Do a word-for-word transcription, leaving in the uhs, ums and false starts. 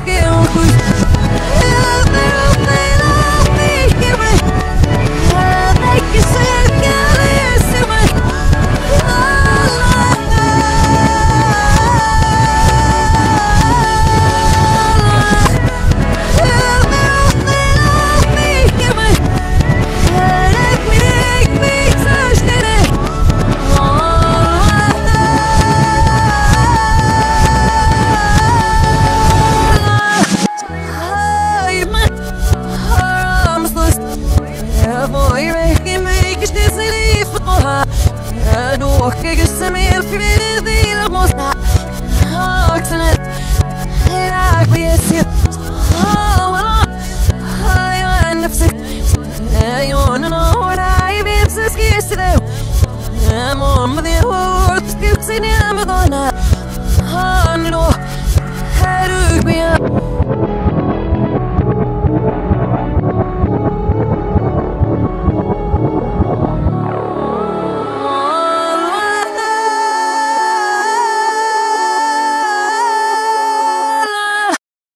Kijk eens naar meer vrienden die er moest naar. Oh, ik zie het. Ja, ik weet het. Oh, oh, oh, ja, en dat is het. Ja, joh, no, no, daar je weer zes keer te doen. Ja, man, maar die hoort, ik zie niet aan me dan. Oh, no, hij doet me.